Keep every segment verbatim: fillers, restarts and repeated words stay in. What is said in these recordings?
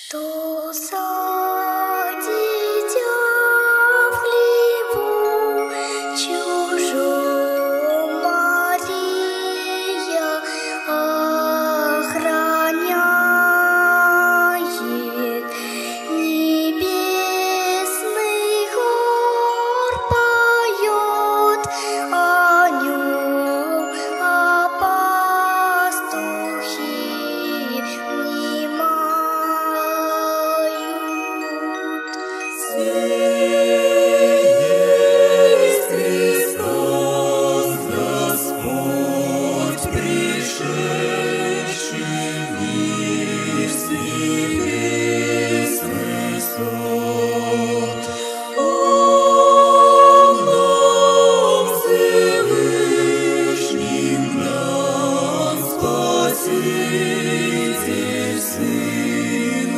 Что за дитя в хлеву чужом Мария охраняет, небесный хор поет о нем, а пастухи внимают. Есть Христос, Господь, пришедший в мир небесный свод. Он нам Всевышним дан, Спаситель, Сын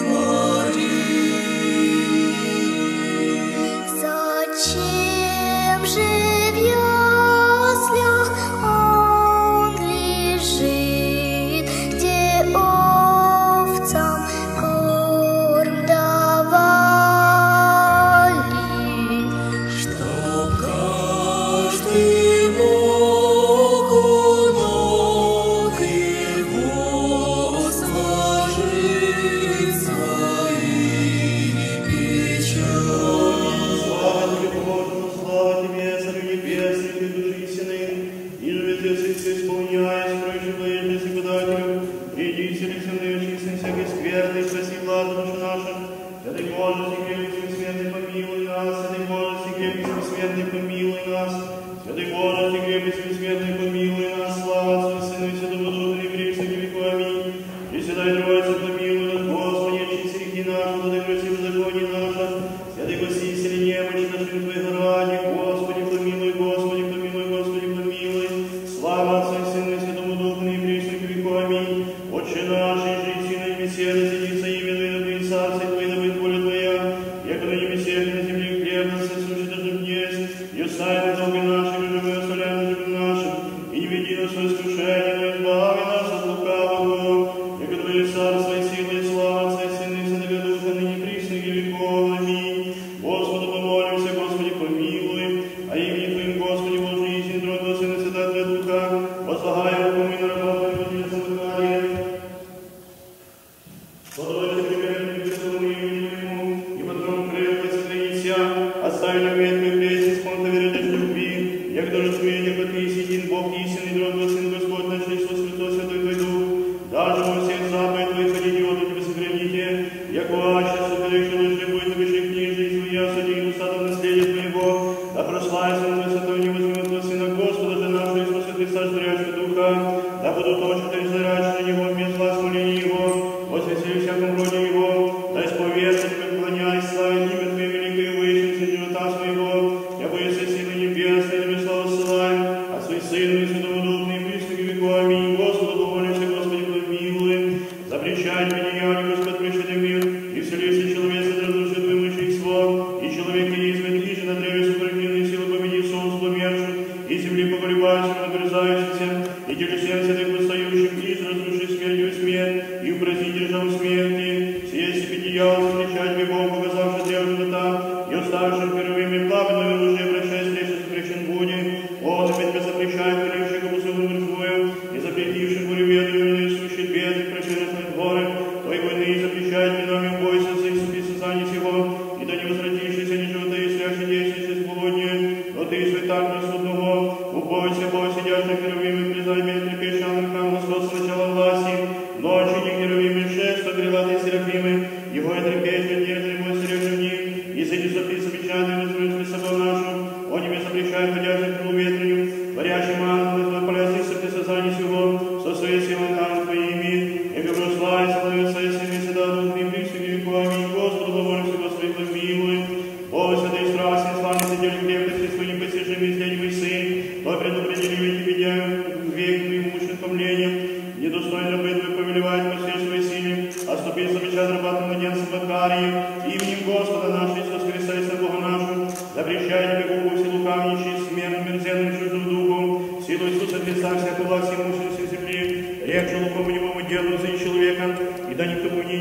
Марии. Зачем же в яслях он лежит, где овцам корм давали? Чтоб каждый мог у ног его сложить свои печали. Слава тебе, Боже, слава тебе, Царю Небесный, ты души истины, и живете все исполняя, строящий твоей жизни подателю, приди, селекционирующий сын всякой скверны, спаси власть душу нашу. Святый Боже, секретный бессмертный, помилуй нас, Святый Боже, секретный бессмертный, помилуй нас, Святый Боже, секретный бессмертный, помилуй нас, слава Отцу и Сыну и Святому Духу, и прежде веку. Аминь. Пресвятай Троица, помилуй нас, Господи, очисти грехи наши, владыка России, беззаконие наше, Святый Господи, исцели немощи наши Твоих ради, Господи, помилуй, Господи, помилуй, Господи, помилуй. Слава Отцу и Сыну и Святому Духу, и прежде веку. Аминь. Отче наш, и жиси на небесе, да сидится имя Твое, да будет царство Твое, да будет воля Твоя, яко на небесе, и на земле хлеб наш насущный дашь днесь, и остави нам долги наши, и же мы оставляем долги нашим, и не веди нас в искушение, но избави нас от лукавого, яко Твое царство и сила, и слава Отца и Сына и Святого Духа, ныне и присно и веков. Аминь. Господу помолимся, Господи, помилуй, а имени Твоим, Господи, Боже, истинный трон Твоего Сына и Святого Твоего Духа, возлагая руку мы на рабов Твоих, Господи, Захария. Подойди, примерно, Христовому имени Твоему, и потом крылья сохранися, остави нам ветхую песнь, спонта веры любви, як даже Твои, яко Ты есть един Бог, истинный дрон Твой Сын, Господь наш Иисус Христос, Святой Твой Дух, даже во всех заповедях Твоих ходите, от Тебя сохраните, яко аще сотворивши лжи будет напиши книжи, и своя судей усадом наследия Твоего, да прославится на высоту невозможного Сына Господа, да нашего Иисуса Христа, ждущего Духа, да будут точно и зарачены на Него, вместо вас моления Его, возвесели всяком роде Его, да исповедать, поклоняясь, славить имя Твое великое, выищем среди живота своего, я боюсь силы небесной, Тебе славу ссылаем, а своим Сыну и Святому Духу, и присно к веку. Аминь. Господу помолимся, Господи, помилуй, запрещай меня, Господь, пришли мир, и вселился человек, разрушит имущество, и человек измет, и же на древе сопротивленной силы победив солнце померших, и земли погребающим, нагрызающимся, и телесем всех восстающим, и же разрушит смертью смерть, и упраздни державу смерти, все степи дьявол, встречать бегом, показавши древо живота, и уставшим первыми пламенными оружие, обращаясь встречи запрещен будет, он опять тебя запрещает, поливших обусылым мертвую, и запретивших бурю ветру, и несущий беды, прошедшие дворы, твои войны и запрещает винами бойся, за их сописания сего, и да не возвратившийся ни живота, и сляши действующий сполудня, но ты святак рассудного, убойся, бой сидящих херувимы, призайми, трепеща ангелам Господь сначала власти, ночью не херувимы, шесть, крылатые серафимы, его и трепещет, нежный мой сережевник, и среди записа печатный возьмет собой нашу, он тебе запрещает ходящих крылу ветренью, творящим ангелом, твой полезный сописания сего, со своей силой ангел Твоими, и говорю, славится Твое Отца и Сына и Святого Духа, и присно веку. Аминь. Господу помолимся, Господи, помилуй. Боже, святый и страстный, славный сидели крепкости, Твой непостижимый, изледимый Сын, Твой предупредили ведь тебя век Твоим мучным томлением, недостойно быть Твой повелевает по всей своей силе, отступить замечать рабатым младенцем Захарии, именем Господа нашего Иисуса Христа и Бога нашего, запрещай тебе Богу все лукавничий, смертным, мерзенным, чуждым духом, силу Иисуса Христа, всякую власть имущества земли, речь лукому немому делу за человека, и да никому не нишь у него,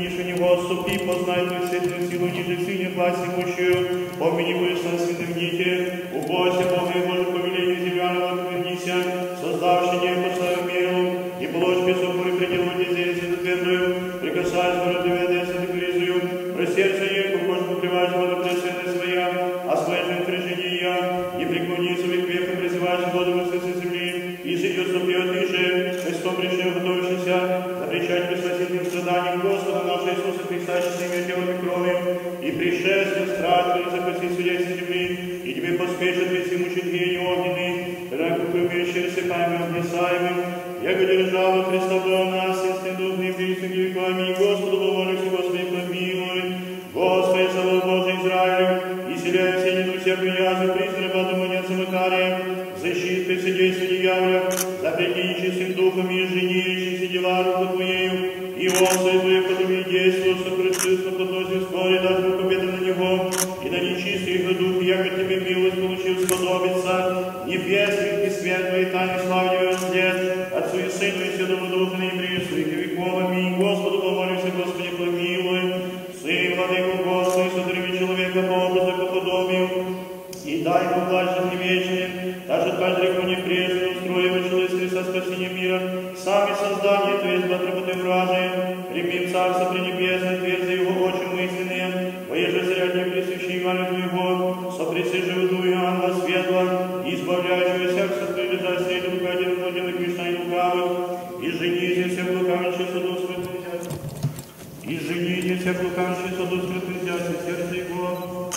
Его, ступи, познай Твою светлую силу, ниже сыне власть имущую, помяни будешь на сыном дите, убойся Бога и Божье повеление земляного отвернися, создавший небо свою миру, и положь песок и предел воде здесь и затвердую, прикасаясь к роду ведеса декризую, про сердце ей, похож покрываешь воду пресвятая своя, а своей же прижения, и преклони своих век, и призываешь воду во сердце земли, и сидет сопьет ниже, Христом пришел, готовящийся, запрещать присвятительным страданиям Господа нашего Иисуса Христа, честными телом и кровью, и пришествие страх, и запаси свидетель земли, и тебе поспешит весь имущий гений огненный, когда кукрумеющий рассыпаемым, обнесаемым, яко держава Христа была у нас, истинный дух не близких веками, и Господу помолимся, Господи, помилуй, Господи, слава Божий Израилю, и селяй все неду всякую язву, признай раба Домонеца Макария, защит при содействии являх, запрети нечистым духом и женеющимся дела руку Твоею, и он свои Твои подуми действия, сокрытство подносит вскоре, даст Бог победу на него, и на нечистый его дух, яко Тебе милость получил сподобиться, небесных и светлой тайны славливый след, Отцу и Сыну и Святому Духу, ныне и присно, и веков. Аминь. Господу помолимся, Господи, помилуй. Сын, владыку Господи, сотвори человека по образу, по подобию, и дай ему власть вечным, даже каждый реку непресно, устроив человечество со спасением мира, сами создания Твои, сбатроботы вражие, прими Царство Пренебесное, тверди его очи мысленные, воеже заряднее пресвящение Ивана Твоего, соприсижи дуя ангела светла, и избавляющего всех сотворили за среду руководитель владелых мечта и лукавых, и жените всех лукавых, чисто дух скрытых взять, и жените всех лукавых, чисто дух скрытых взять, сердце его.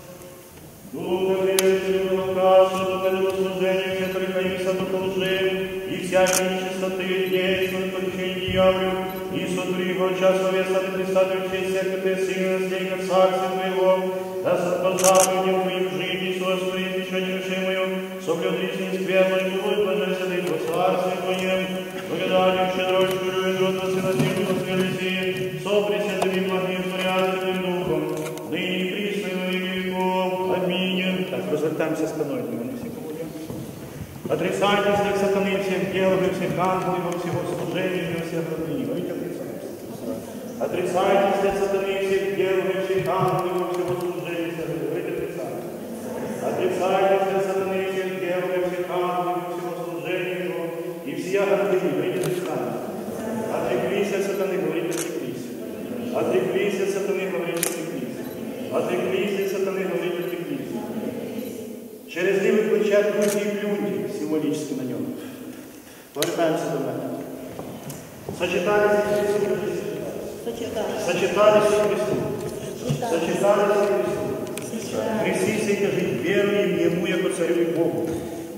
Духа грешного кашу, духа служения, все прикоимся духа лжи, и всякие нечистоты, действуют по течению дьяволю, и сотвори его час словеса на Христа, Твоей сердце, Сына, наследника Царства Твоего, да сопоставлением Твоим жить, и Господи, еще нерешимую, соблюд личный сквер, но не будет божественный во Царстве Твоем, благодатью щедрой, чурю и рот, Сына Сильного свелеси, сопресвятым благим порядочным духом, ныне и присно и во веки веков. Аминь. Так, развертаемся спиной, мы все поговорим. Отрицайте всех сатаны, всех делов, и всех ангелов, во всего служения, и во всех родных. Видите, отрицаемся. Отрицайте всех сатаны, всех делов, и всех ангелов, во всего служения, и всех родных. Видите, отрицаемся. Отрицайте всех сатаны, всех делов, и всех ангелов, во всего служения, и всех родных. Видите, отрицаемся. Отреклись от сатаны, говорите, отреклись. Отреклись от сатаны, говорите, отреклись. Отреклись от сатаны, говорите, отреклись. Через них выключать руки и плюньте символически на нем. Повертаемся до меня. Сочетались с Христом. Сочетались с Христом. Сочетались с Христом. Христи сей кажи, веруем Ему, яко Царю и Богу.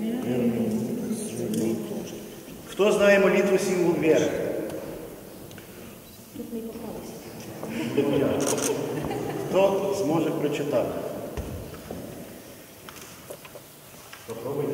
Кто знает молитву символ веры? Хто зможе прочитати? Попробуйте.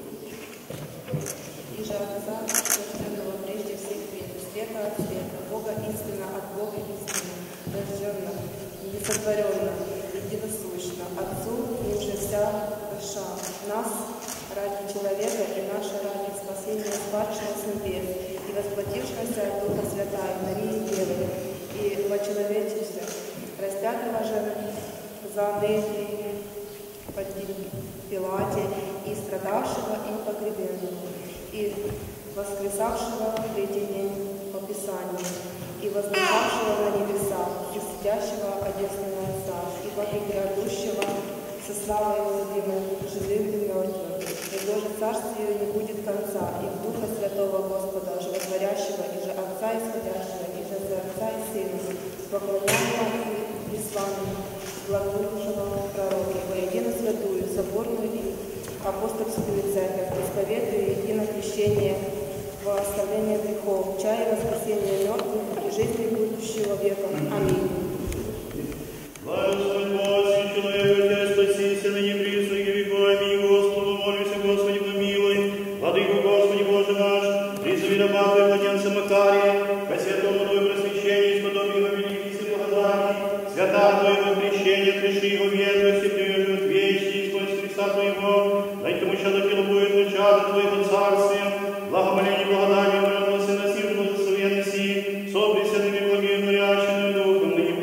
И же Отца, рожденного прежде всех веков, света от света, Бога истина от Бога истина, рожденного, несотворенного, единосущно, Отцу, им же вся душа, нас ради человека и наше ради спасения спадшего с небес, и восплотившегося от Духа Святая, Марии Девы, и вочеловечился, распятого же за ныне под Пилате, и страдавшего и погребенного, и воскресавшего в третий день по Писанию, и вознесавшего на небеса, и сидящего одесного Отца, и грядущего со славой любимым, живым и мертвым, и Божье Царствие не будет конца, и в Духа Святого Господа, животворящего, и же Отца исходящего, и же за Отца и Сына, поклоняемого и славным, благодушного пророка, воедино святую, соборную и апостольскую церковь, исповедую едино крещение во оставление грехов, чая воскресения мертвых и жизни будущего века. Аминь. Господь Божий, человек, Отец, спасися, ныне присно и веков. Аминь. Господу молимся, Господи, помилуй. Владыку, Господи, Боже наш, призови раба Твоего, младенца Макария, ко святому Твоему просвещению, исподоби его великих благодати, свята Твоего крещения, крещи его ветвости, привержет вечный, исполнить Христа Твоего, дай тому чадо будет начало Твоего Царствия, благомоление, благодати, мирного Сына, сил, благословенности, со пресвятыми благим, горячим Духом, ныне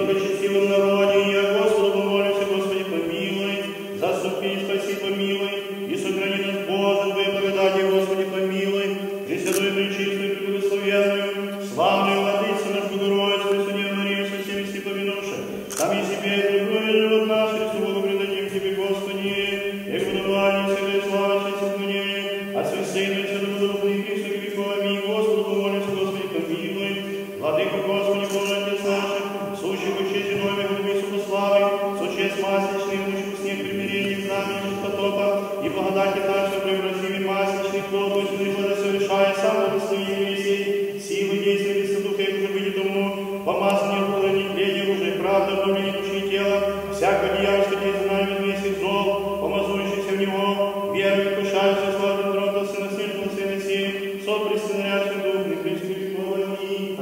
благочестивом народе, и я Господу помолимся, Господи, помилуй, заступи, спаси, помилуй, и сохрани нас, Боже, Твоей благодати, Господи, помилуй, пресвятую, пречистую, преблагословенную, славную Владыцу нашу Богородицу, Пресвятую Марию, со всеми степами души, там и себе, и другой живот наш, Христу Богу предадим Тебе, Господи, и будование всегда слава, честь и поклонение, Отцу и Сыну и Святому Духу, и Христу, и веков, аминь. Господу помолимся, Господи, помилуй, Владыка, Господи, Боже, Отец наш, сущий в честь и номер, в Иисусу славы, сущесть масличный, идущий в снег примирения, знамени потопа, и благодати нашей превратими масличный плод, Господи, Боже, совершая сам благословение весей, силы действия Христа Духа, и уже быть тому, помазание, уклонение, тление, уже правда, обновление души и тела, всякого дьявольства, где знаем вместе зол, помазующийся в него, верой, вкушающий славу трона, Сына Смертного, Сына Сей, со престолярящим Духом, и Христу веков, аминь.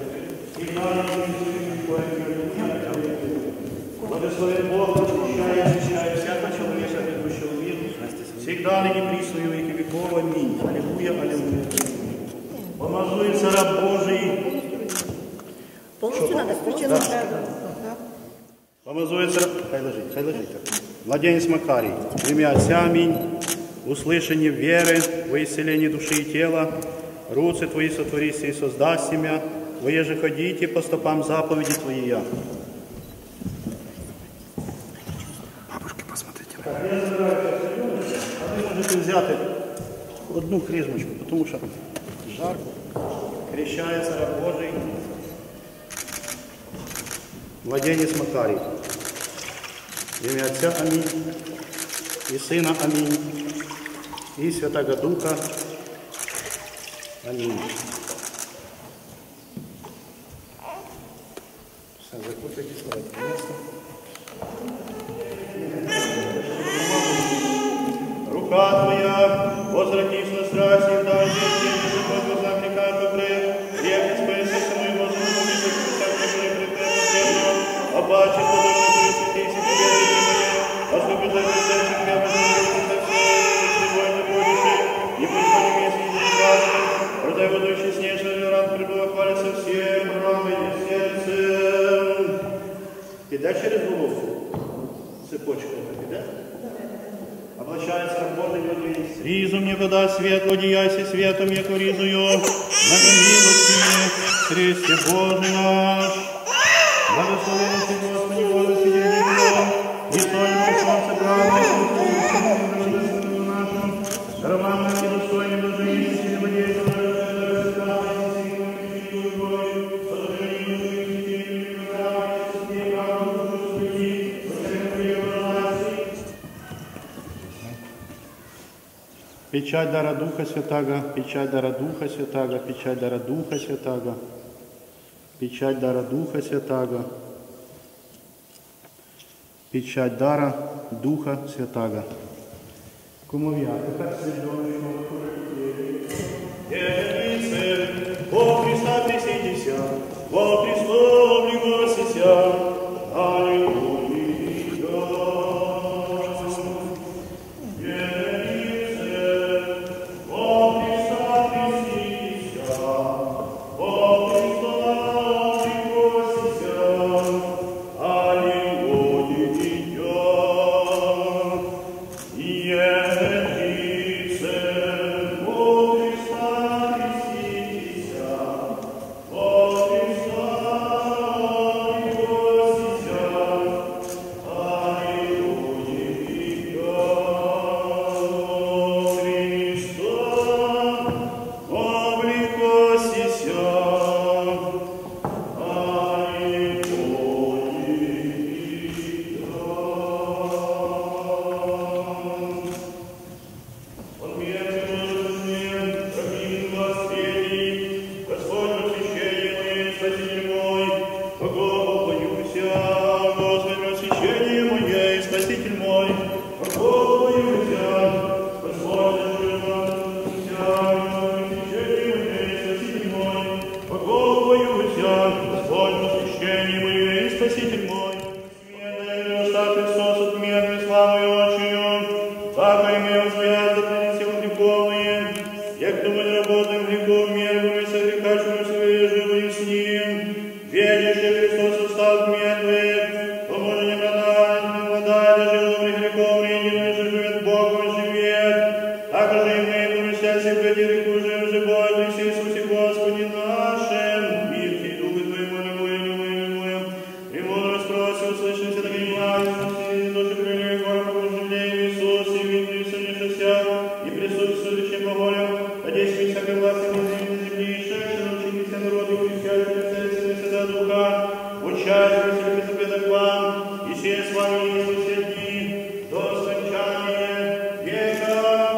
Благословен Бог, очищая и очищая всякого человека, ведущего в мир, всегда ныне присно и во веки веков, аминь. Аллилуйя, аллилуйя. Помазуется раб Божий. Полностью надо включено. Помазуется раб... Хай ложить, хай ложить. Младенец Макарий, в имя Отца, аминь. Услышание веры во исцеление души и тела, руцы Твои сотворися и создаст семя, Твои же ходите по стопам заповеди Твои. Бабушки, посмотрите. Так, я забираю сейчас ребеночка, а ви можете взяти одну кризмочку, тому що жарко. Крещається раб Божий, младенець Макарій. В ім'я Отця, амінь, і Сина, амінь, і Святого Духа, амінь. Все, закупайте своє місце. Рука Твоя, возвратись на страсть, и дай мне тени, под глазах река покрыв, крепкий спаси со мной, Господи, помилуй, всяк который прикрыл потребно, обаче подобно пресвятей себе верите мои, освобождай сердце меня, возможно, со всей живой находишь, и пусть по небесу не сказано, продай водующий снежный ран, прибыла хвалится всем, правое сердцем. Піде через голову, цепочка, піде? Облачается работой воды. Ризу мне вода свет, одеяйся светом, яко ризую, много милости, Христе Божий наш. Благословен Ты, Господи, Боже, сиденье Богом, и стольное солнце правое, и нашим, романно и достойным блаженным, и водейством, печать дара Духа Святаго, печать дара Духа Святаго, печать дара Духа Святаго, печать дара Духа Святаго, печать дара Духа Святаго. Кумов'яти, так свідомі, Єдице, о Христа присідіся, о Христо пригосися, Аллилуйя. Веришь, Христос устал мир, проживает в Иисусе Господи нашим, мир и Духу Твоему, любовь, любовь, любовь. Премудрость просим, услышимся, так и благостности, души прилей, горы, погружения в Иисусе, видно и сонешься, и присутствующим по волям, надеюсь, ведь всякой власти возьми на земле, и шедшие научились народу, христиане, царственные Святого Духа, участие в заповедах вам, и сея с вами Иисусе дни, до скончания века.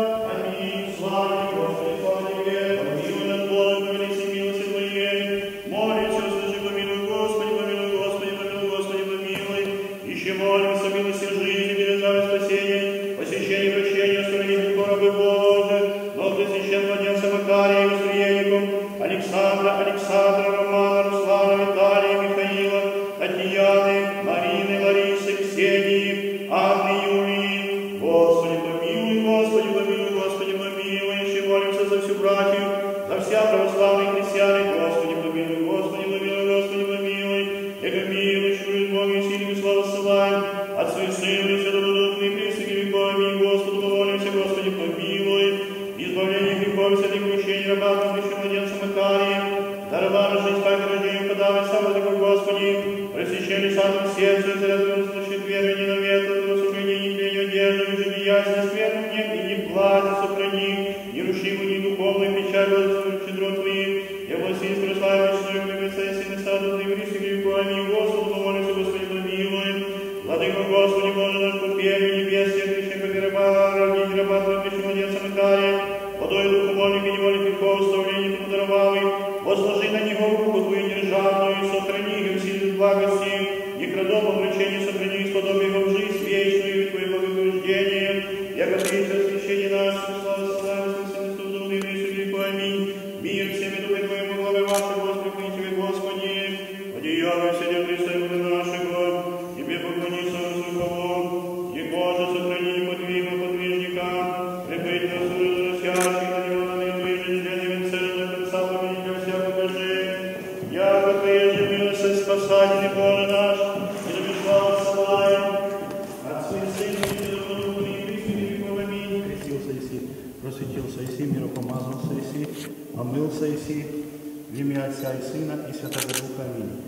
Аминь. Слава Господи, слава Тебе, помилуй над Богом, повелись милости Твоей. Молимся, услыши, помилуй, Господи, помилуй, Господи, помилуй, Господи, помилуй. Еще молимся, милости жизни, бережа спасения, посещения, прощения, устранения грехов Божьих, но пресвящен младенца Макария, Востриенником, Александра, Александра, Романа, Руслана, Виталия, Михаила, Татьяны, Марины, Ларисы, Ксении, Анны, Юлии. Господи, помилуй, Господи, помилуй, Господи, помилуй. Еще молимся за всю братью, за вся православные христиане. Господи, помилуй, Господи, помилуй, Господи, помилуй. Яко милуй, чует Бог и силу славу ссылаем, Отцу и Сыну и Святому Духу и пресвяти веков. Аминь. Господу помолимся, Господи, помилуй. Избавление грехов, святых крещений, раба, возвещен младенца Макария, дарована жизнь, так и рождение, подавай самого такой, Господи, просвящали самым сердцем, зарядуем случай веры, не навету, рассуждение, не пение, одежду, и жизнь ясность, свету нет, и не платье сохрани, не руши его, ни духовную печаль, возлюбим щедро Твои, я власти из прославия, вечную любимица, и сыны саду, Ты грехи грехов. Аминь. Господу помолимся, Господи, помилуй. Владыка, Господи, Боже наш, купели небесия, крещен, как и раба, родитель раба, Твой, крещен младенца Макария, водой духу вольных и невольных грехов, оставление Тому даровавый, возложи на него руку Твою державную, и сохрани их в силе благости, не крадом обручение сохрани, и сподобие его в жизнь вечную, и Твое богослужение, яко Ты освящение наше, слава, слава, слава, слава, Духа и Христу греху. Аминь. Мир всеми Духе Твоему, главе вашей, Господи, при Тебе, Господи, одеяло все Христа и Бога нашего, Тебе поклониться высокого, и Боже, сохрани подвигу подвижника, прикрыть нас разросящих, на него на недвижение, членами цельного конца, победителя всякого божия. Яко Твоя же милость, спасатель Боже наш, и да славу славим, Отцу и Сыну и Святому Духу и Христу веков. Аминь. Крестился Иси, просветился Иси, миропомазался Иси, омылся Иси, в имя Отца и Сына и Святого Духа. Аминь.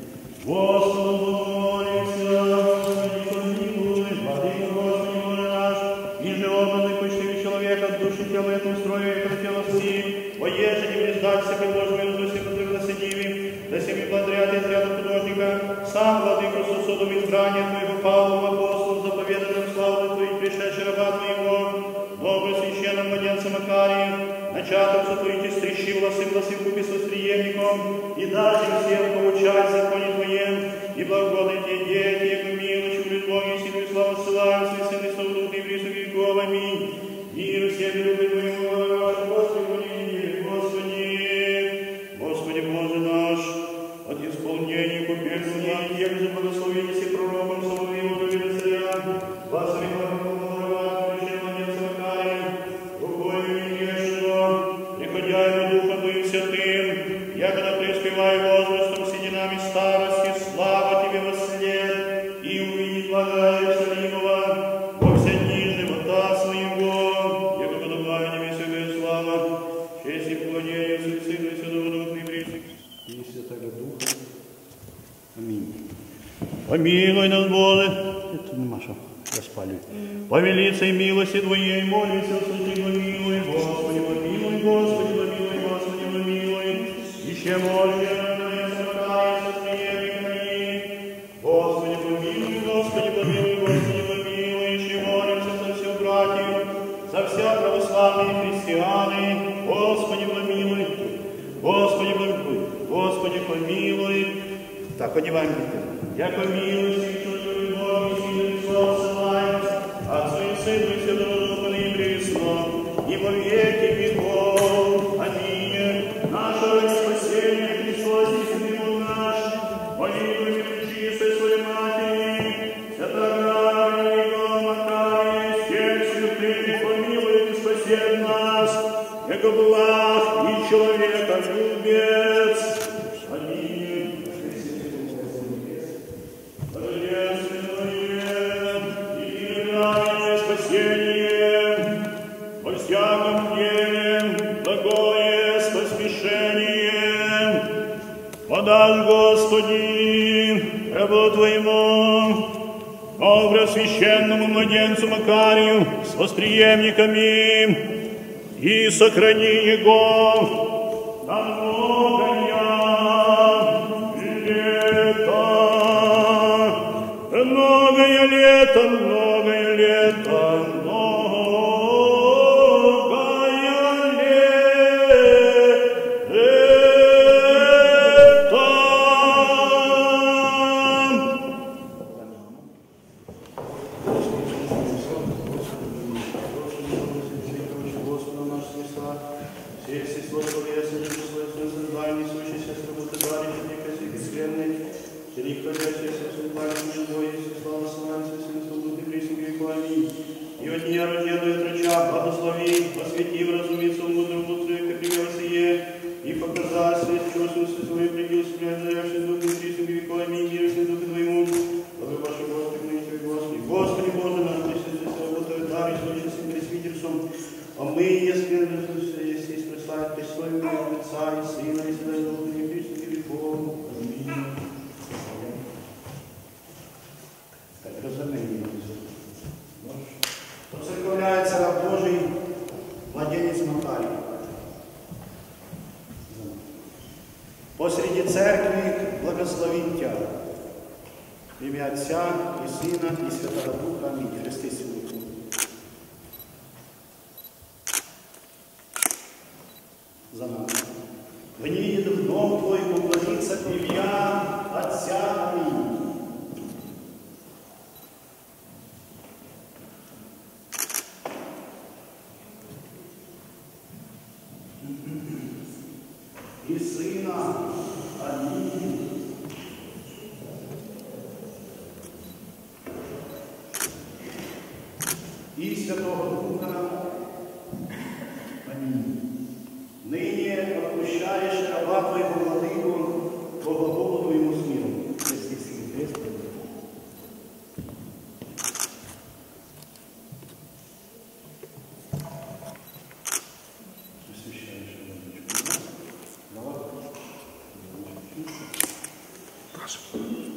Господу молимся, Господи, помилуй, Владыка, Господи, Боже наш, ниже образы почтивый человек от души тела этому строю и от тела всей, воеже не вреждать себе Божьему разусе благословенными, да семи подряд из ряда художника, сам, Владыка, сосудом избрания Твоего Павла, апостолом, заповеданным славу Твоих, пришедший раба Твоего, добрый священным младенцем Макария, начаток сотворить стрящи волосы, волосы купи с востриенником, и даже всем поучать в законе Твоем, и благодать Тебе, дети, яко милость, чудит Бог, и силу и славу ссылаем, Свой Сын и Святого Духа и Христу веков. Аминь. Мир всем любви Твоему, Господи, Господи, Господи, Боже наш, от исполнения купельства, як же благословили си пророком Соловьеву, довели царя, вас веков, пришли младенца Макария, рукою небесного, приходя ему Духом Твоим Святым, якогда преуспевая возрастом, сединами старости, слава Тебе восслед, и увидеть блага Иерусалимова, во все дни живота своего, яко подобает Тебе всякая слава, честь и поклонение Отцу и Сыну и Святому Духу и Христу И Святого Духа. Аминь. Помилуй нас, Боже, Это не Маша, я спалю. по велицей милости Твоей молимся, Святой, помилуй, Господи, помилуй, Господи, помилуй, Господи, помилуй, еще молимся, Господи, помилуй, Господи, помилуй, Господи, помилуй, еще молимся за всю братью, за все православные христианы, Господи, помилуй, Господи, помилуй, Господи, помилуй. Так, одеваем теперь. Яко милости, чудо любовь, и силы и славу ссылаем, Отцу и Сыну и Святому Духу и Христу, и во веки веков. Аминь. Наше спасение Христос и Сын наш, молитвами пречистой Своей Матери, Святого Великого Макария, всех святых, помилуй и спаси нас, яко благ и человеколюбец. Аминь. Спасение во всяком деле, благое спасение. утешение. Подашь, Господи, рабу Твоему, о Преосвященному младенцу Макарию с восприемниками, и сохрани его на многое лето, многое лето, многое лето, и от нее рожденную трача, благослови, посвяти в разумицу мудрую мудрую, как пример сие, и показать свет чувствуется свою предел, спрятавший духом Христом веками, и мир всем духом Твоему, славы ваши Господи, ныне Господи. Господи Боже наш, Ты все работает дар, и случился пресвитерством, а мы, если если спасать Христом, Отца и Сына, и Святого Духа, и Христом веков. Аминь. Так, разумение. Процерковляется раб Божий, младенец Макарий. Посреди церкви благословим Тя. В ім'я Отця і Сина, і Святого Духа. Амінь. Христи сьогодні. За нами. Вніє духом Твоїм поклониться в ім'я Отця. Амінь. І Сина. Амінь. І Святого Духа. Амінь. Нині отпущаєш раба Твоєго владику, по глаголу Твоєму з миром. Христі всіх Христи. Паша.